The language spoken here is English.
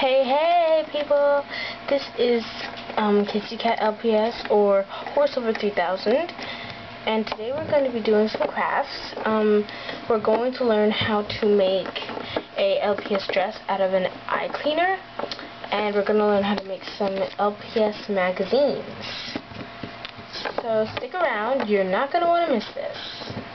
Hey people, this is Kitsy Cat LPS or Horse Over 3000, and today we're going to be doing some crafts. We're going to learn how to make a LPS dress out of an eye cleaner, and we're going to learn how to make some LPS magazines. So stick around, you're not going to want to miss this.